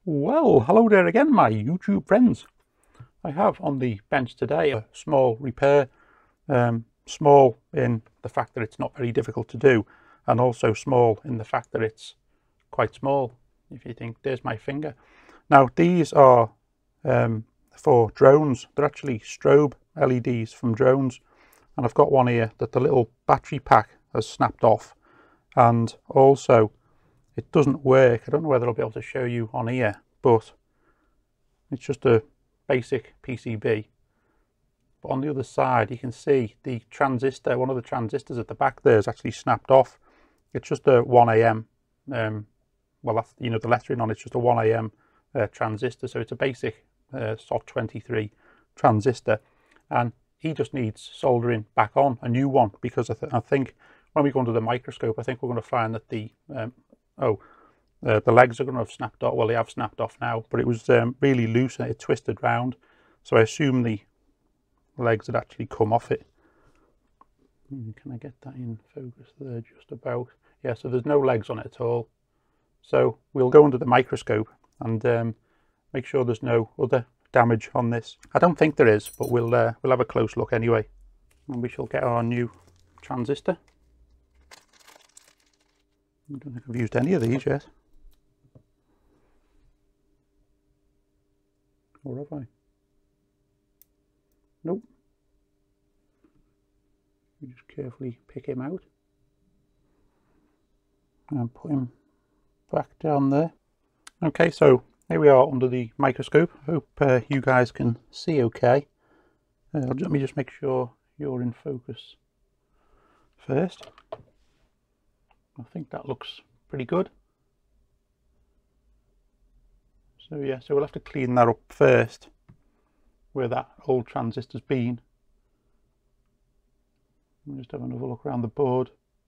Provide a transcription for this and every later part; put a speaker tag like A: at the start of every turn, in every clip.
A: Well, hello there again, my YouTube friends. I have on the bench today a small repair, small in the fact that it's not very difficult to do, and also small in the fact that it's quite small. If you think, there's my finger. Now, these are for drones. They're actually strobe LEDs from drones, and I've got one here that the little battery pack has snapped off, and also it doesn't work. I don't know whether I'll be able to show you on here, but it's just a basic PCB. But on the other side, you can see the transistor, one of the transistors at the back there is actually snapped off. It's just a 1am, well, that's, the lettering on it's just a 1am transistor. So it's a basic SOT23 transistor. And he just needs soldering back on, a new one, because I think when we go under the microscope, I think we're going to find that the legs are going to have snapped off. Well, they have snapped off now, but it was really loose and it twisted round. So I assume the legs had actually come off it. Can I get that in focus there? Just about. Yeah, so there's no legs on it at all. So we'll go under the microscope and make sure there's no other damage on this. I don't think there is, but we'll have a close look anyway. And we shall get our new transistor. I don't think I've used any of these yet. Or have I? Nope. You just carefully pick him out and put him back down there. Okay, so here we are under the microscope. I hope you guys can see okay. Let me just make sure you're in focus first. I think that looks pretty good. So yeah, so we'll have to clean that up first, where that old transistor's been. I'll just have another look around the board.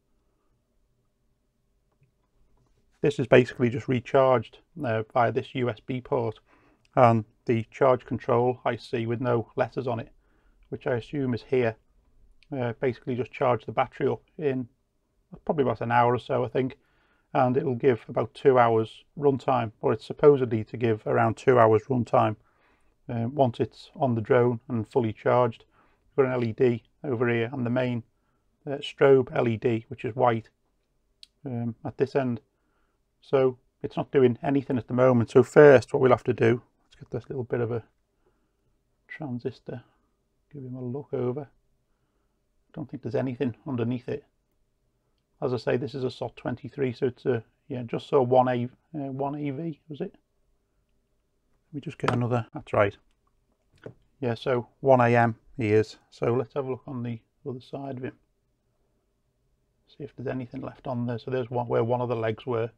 A: This is basically just recharged via this USB port, and the charge control I see with no letters on it, which I assume is here, basically just charge the battery up in probably about an hour or so, I think, and it will give about 2 hours runtime, or it's supposedly to give around 2 hours runtime once it's on the drone and fully charged. We've got an LED over here and the main strobe LED, which is white, at this end. So it's not doing anything at the moment. So first what we'll have to do, let's get this little bit of a transistor, give him a look over. I don't think there's anything underneath it. As I say, this is a SOT23, so it's a, yeah, just so 1AV, was it? Let me just get another, that's right. Yeah, so 1AM he is. So let's have a look on the other side of him. See if there's anything left on there. So there's one where one of the legs were.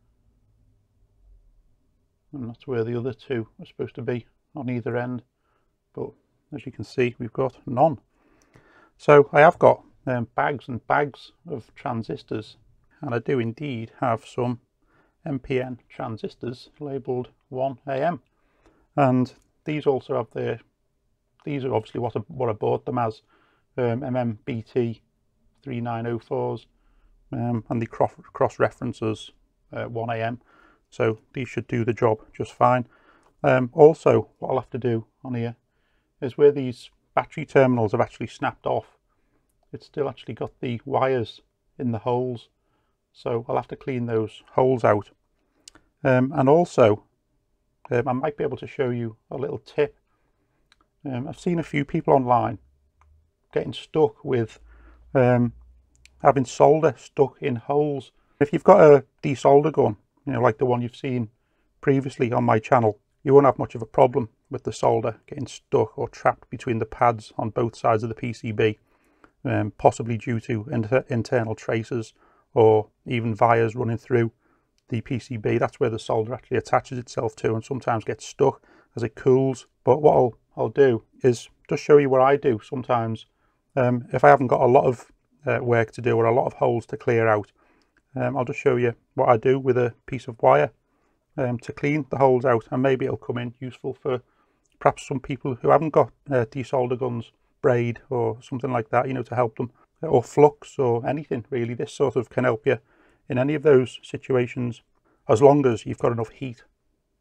A: And that's where the other two are supposed to be, on either end. But as you can see, we've got none. So I have got bags and bags of transistors, and I do indeed have some MPN transistors labelled 1AM, and these also have their, these are obviously what I bought them as, MMBT 3904s, and the cross references 1AM, so these should do the job just fine. Also, what I'll have to do on here is where these battery terminals have actually snapped off, it's still actually got the wires in the holes, so I'll have to clean those holes out. And also I might be able to show you a little tip. I've seen a few people online getting stuck with having solder stuck in holes. If you've got a desolder gun, like the one you've seen previously on my channel, you won't have much of a problem with the solder getting stuck or trapped between the pads on both sides of the PCB. Possibly due to internal traces or even vias running through the PCB. That's where the solder actually attaches itself to and sometimes gets stuck as it cools. But what I'll do is just show you what I do sometimes. If I haven't got a lot of work to do or a lot of holes to clear out, I'll just show you what I do with a piece of wire to clean the holes out, and maybe it'll come in useful for perhaps some people who haven't got desolder guns, braid or something like that, to help them, or flux or anything really. This sort of can help you in any of those situations, as long as you've got enough heat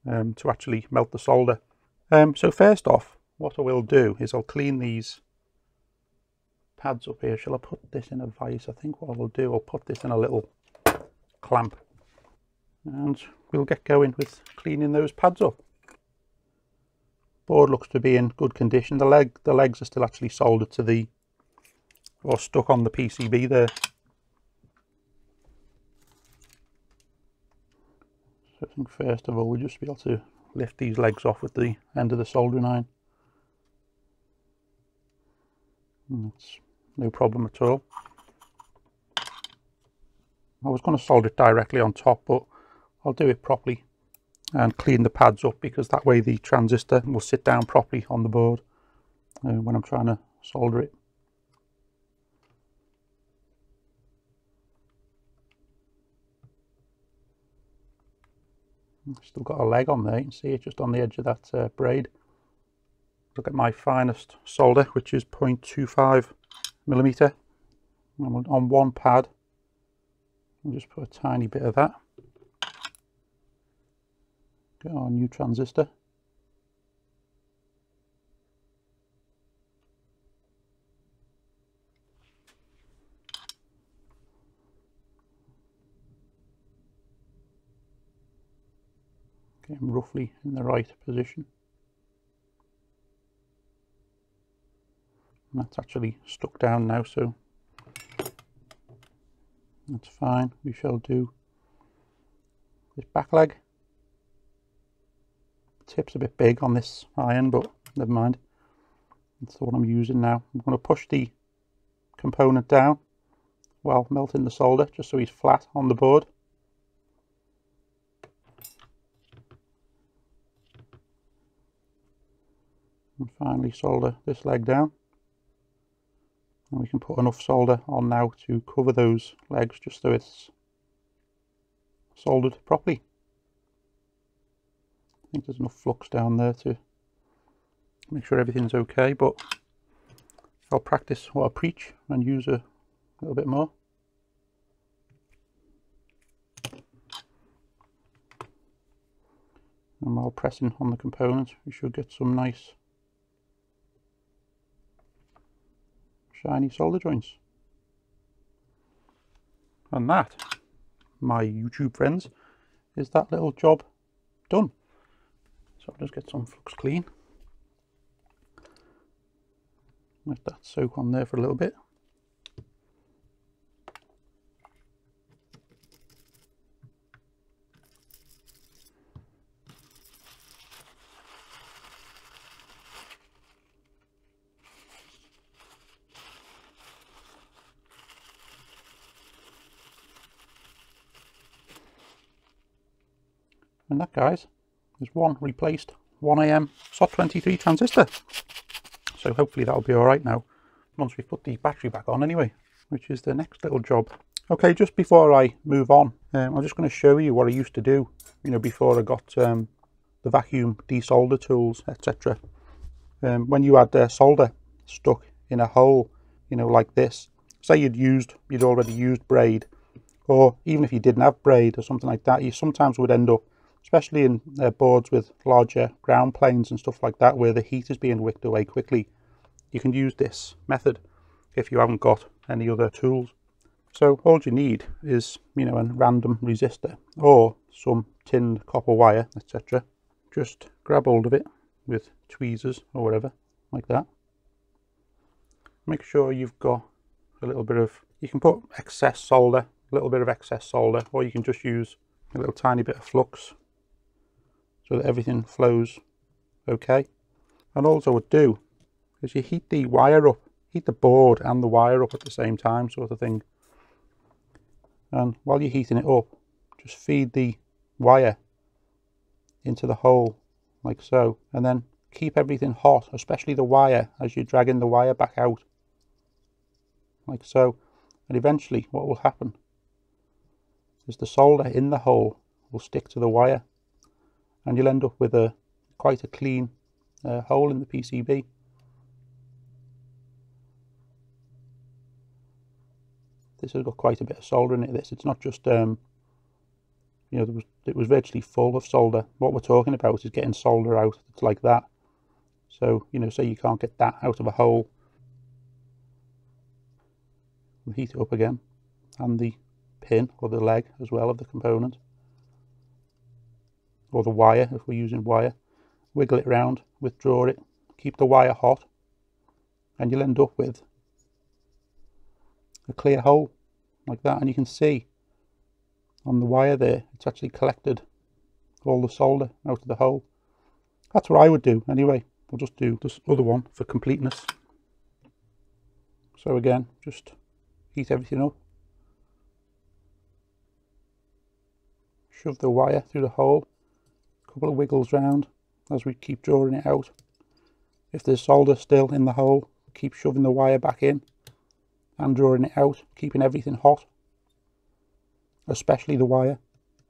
A: to actually melt the solder. So first off, what I will do is I'll clean these pads up here. Shall I put this in a vise? I think what I will do, I'll put this in a little clamp and we'll get going with cleaning those pads up. Board looks to be in good condition. The legs are still actually soldered to the, or stuck on the PCB there. So I think first of all we'll just be able to lift these legs off with the end of the soldering iron. And that's no problem at all. I was going to solder it directly on top, but I'll do it properly and clean the pads up, because that way the transistor will sit down properly on the board when I'm trying to solder it. Still got a leg on there, you can see it just on the edge of that braid. Look at my finest solder, which is 0.25mm. On one pad, I'll just put a tiny bit of that. Get our new transistor. Get him roughly in the right position. And that's actually stuck down now, so that's fine. We shall do this back leg. Tip's a bit big on this iron, but never mind. That's the one I'm using now. I'm going to push the component down while melting the solder, just so he's flat on the board. And finally solder this leg down. And we can put enough solder on now to cover those legs, just so it's soldered properly. I think there's enough flux down there to make sure everything's okay, but I'll practice what I preach and use a little bit more. And while pressing on the component, we should get some nice shiny solder joints. And that, my YouTube friends, is that little job done. So I'll just get some flux clean. Let that soak on there for a little bit. And that, guys, is one replaced 1AM SOT23 transistor. So hopefully that'll be alright now, once we've put the battery back on anyway, which is the next little job. Okay, just before I move on, I'm just going to show you what I used to do, before I got the vacuum desolder tools, etc. When you had solder stuck in a hole, like this, say you'd already used braid, or even if you didn't have braid or something like that, you sometimes would end up, especially in boards with larger ground planes and stuff like that, where the heat is being wicked away quickly. You can use this method if you haven't got any other tools. So all you need is, a random resistor or some tinned copper wire, etc. Just grab hold of it with tweezers or whatever, like that. Make sure you've got a little bit of, you can put excess solder, a little bit of excess solder, or you can just use a little tiny bit of flux so that everything flows okay. And also what do is you heat the wire up, heat the board and the wire up at the same time, sort of thing. And while you're heating it up, just feed the wire into the hole like so, and then keep everything hot, especially the wire, as you're dragging the wire back out like so. And eventually what will happen is the solder in the hole will stick to the wire, and you'll end up with quite a clean hole in the PCB. This has got quite a bit of solder in it. It's not just you know, it was virtually full of solder. What we're talking about is getting solder out that's like that. So, you know, say you can't get that out of a hole, we'll heat it up again, and the pin or the leg as well of the component, or the wire if we're using wire. Wiggle it around, withdraw it, keep the wire hot, and you'll end up with a clear hole like that. And you can see on the wire there, it's actually collected all the solder out of the hole. That's what I would do anyway. We'll just do this other one for completeness. So again, just heat everything up, shove the wire through the hole, a couple of wiggles round as we keep drawing it out. If there's solder still in the hole, keep shoving the wire back in and drawing it out, keeping everything hot, especially the wire.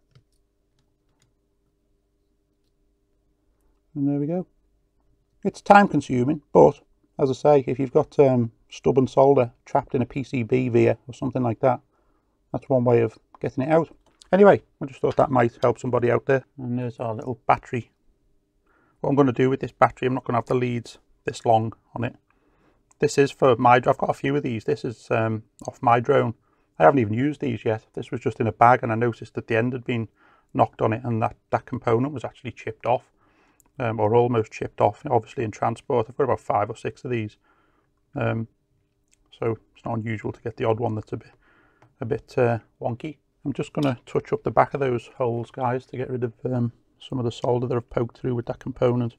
A: And there we go. It's time consuming, but as I say, if you've got stubborn solder trapped in a PCB via or something like that, that's one way of getting it out. Anyway, I just thought that might help somebody out there. And there's our little battery. What I'm going to do with this battery, I'm not going to have the leads this long on it. This is for my, I've got a few of these. This is off my drone. I haven't even used these yet. This was just in a bag, and I noticed that the end had been knocked on it, and that component was actually chipped off, or almost chipped off, obviously in transport. I've got about 5 or 6 of these. So it's not unusual to get the odd one that's a bit wonky. I'm just going to touch up the back of those holes, guys, to get rid of some of the solder that I've poked through with that component.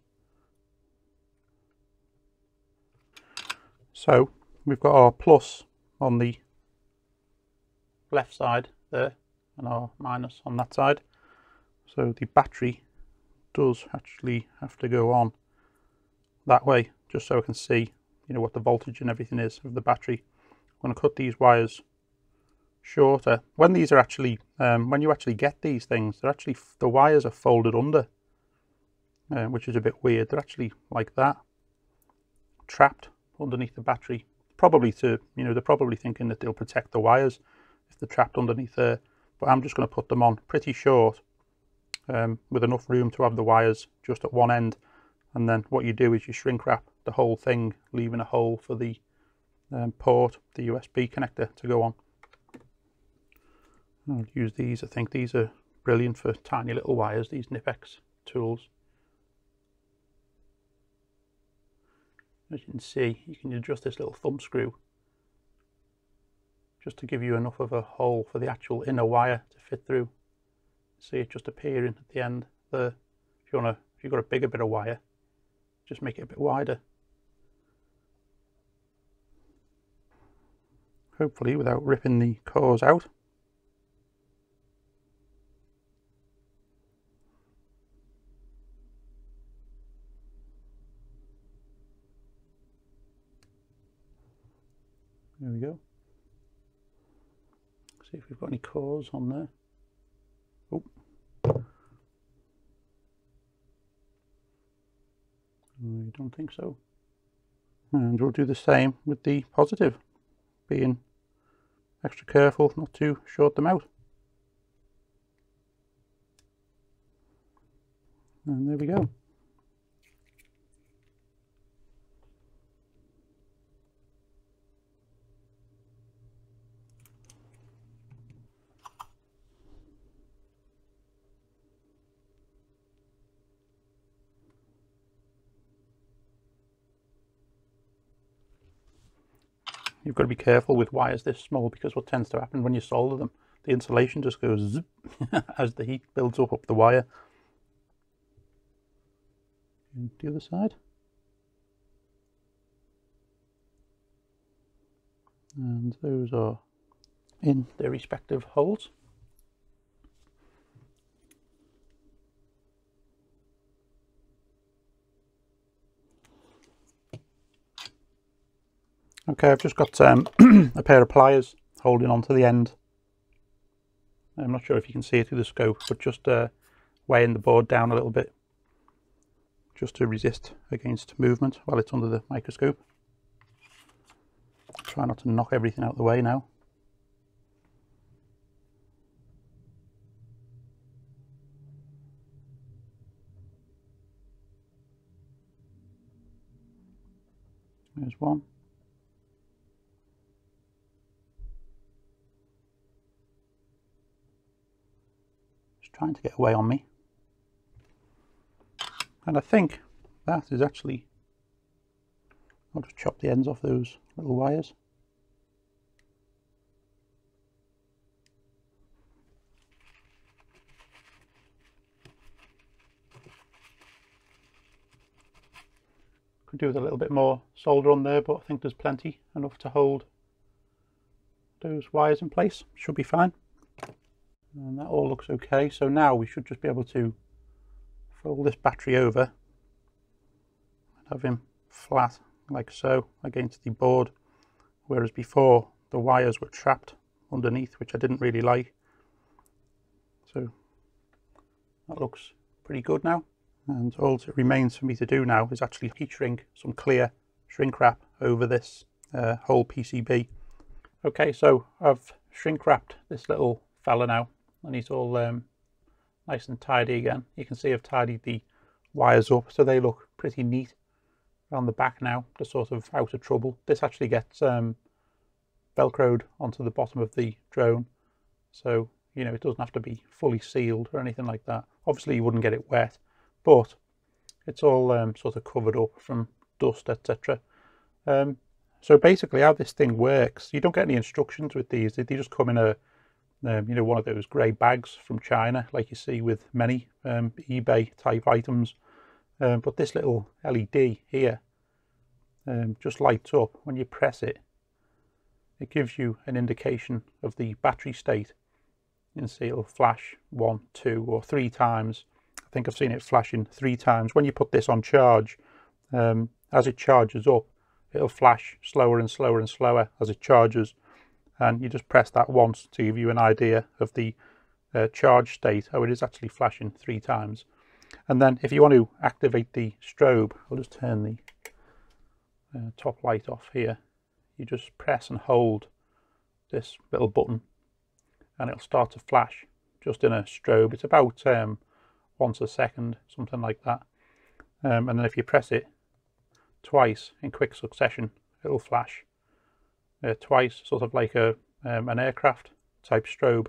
A: So we've got our plus on the left side there and our minus on that side. So the battery does actually have to go on that way, just so I can see, you know, what the voltage and everything is of the battery. I'm going to cut these wires shorter. When these are actually, when you actually get these things, they're actually, the wires are folded under, which is a bit weird. They're actually like that, trapped underneath the battery, probably to, you know, they're probably thinking that they'll protect the wires if they're trapped underneath there. But I'm just going to put them on pretty short, with enough room to have the wires just at one end. And then what you do is you shrink wrap the whole thing, leaving a hole for the port, the USB connector to go on. I'll use these. I think these are brilliant for tiny little wires, these Knipex tools. As you can see, you can adjust this little thumb screw just to give you enough of a hole for the actual inner wire to fit through. See it just appearing at the end there. If you've got a bigger bit of wire, just make it a bit wider. Hopefully without ripping the cores out. There we go. See if we've got any cores on there. Oh. I don't think so. And we'll do the same with the positive, being extra careful not to short them out. And there we go. You've got to be careful with wires this small, because what tends to happen when you solder them, the insulation just goes zip as the heat builds up the wire. And the other side. And those are in their respective holes. Okay, I've just got a pair of pliers holding on to the end. I'm not sure if you can see it through the scope, but just weighing the board down a little bit, just to resist against movement while it's under the microscope. Try not to knock everything out of the way now. There's one. Just trying to get away on me. And I think that is actually, I'll just chop the ends off those little wires. Could do with a little bit more solder on there, but I think there's plenty, enough to hold those wires in place. Should be fine. And that all looks okay. So now we should just be able to fold this battery over and have him flat like so against the board, whereas before the wires were trapped underneath, which I didn't really like. So that looks pretty good now. And all that remains for me to do now is actually heat shrink some clear shrink wrap over this whole PCB. Okay, so I've shrink wrapped this little fella now, and he's all nice and tidy again. You can see I've tidied the wires up so they look pretty neat around the back now. They're sort of out of trouble. This actually gets velcroed onto the bottom of the drone, so you know it doesn't have to be fully sealed or anything like that. Obviously you wouldn't get it wet, but it's all sort of covered up from dust, etc. So basically how this thing works, you don't get any instructions with these. They just come in a you know, one of those grey bags from China, like you see with many eBay type items. But this little LED here just lights up when you press it. It gives you an indication of the battery state. You can see it'll flash 1, 2 or 3 times. I think I've seen it flashing 3 times. When you put this on charge, as it charges up, it'll flash slower and slower and slower as it charges. And you just press that once to give you an idea of the charge state. Oh, it is actually flashing 3 times. And then if you want to activate the strobe, I'll just turn the top light off here. You just press and hold this little button and it'll start to flash just in a strobe. It's about once a second, something like that. And then if you press it twice in quick succession, it'll flash twice, sort of like an aircraft type strobe.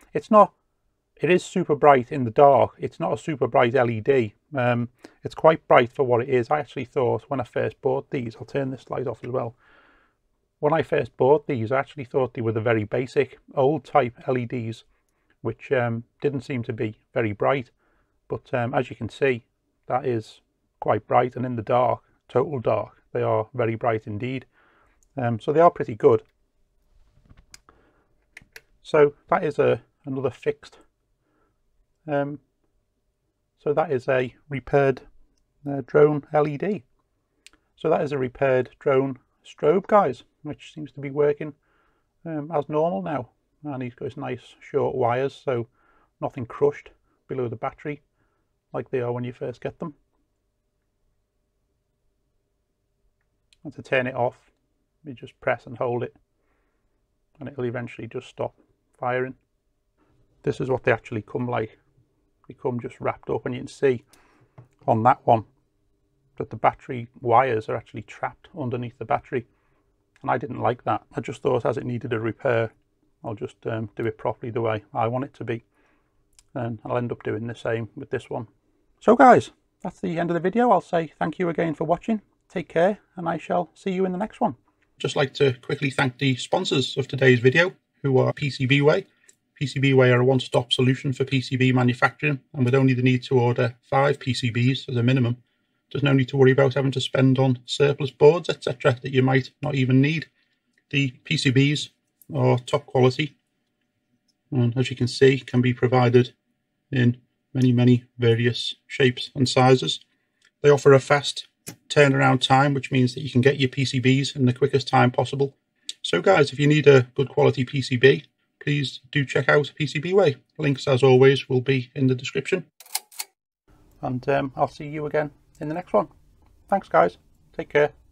A: It is super bright in the dark. It's not a super bright LED. It's quite bright for what it is. I actually thought when I first bought these, I'll turn this light off as well. When I first bought these, I actually thought they were the very basic old type LEDs, which didn't seem to be very bright. But as you can see, that is quite bright, and in the dark, total dark, they are very bright indeed. So they are pretty good. So that is another fixed. So that is a repaired drone LED. So that is a repaired drone strobe, guys, which seems to be working as normal now. And he's got his nice short wires, so nothing crushed below the battery like they are when you first get them. And to turn it off, you just press and hold it and it'll eventually just stop firing. This is what they actually come like. They come just wrapped up, and you can see on that one that the battery wires are actually trapped underneath the battery, and I didn't like that. I just thought as it needed a repair, I'll just do it properly the way I want it to be, and I'll end up doing the same with this one. So guys, that's the end of the video. I'll say thank you again for watching. Take care, and I shall see you in the next one. Just like to quickly thank the sponsors of today's video, who are PCBWay. PCBWay are a one-stop solution for PCB manufacturing, and with only the need to order 5 PCBs as a minimum, there's no need to worry about having to spend on surplus boards, etc. that you might not even need. The PCBs are top quality, and as you can see, can be provided in many various shapes and sizes. They offer a fast turnaround time, which means that you can get your PCBs in the quickest time possible. So guys, if you need a good quality PCB, please do check out PCBWay. Links, as always, will be in the description. And I'll see you again in the next one. Thanks guys, take care.